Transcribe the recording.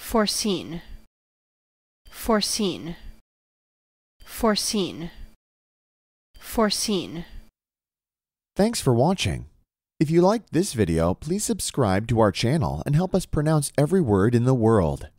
Foreseen, foreseen, foreseen, foreseen. Thanks for watching. If you liked this video, please subscribe to our channel and help us pronounce every word in the world.